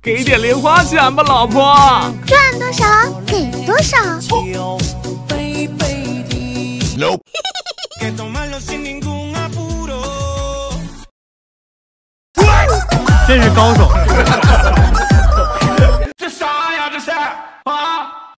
给点零花钱吧，老婆。 赚多少给多少。 Nope 真是高手。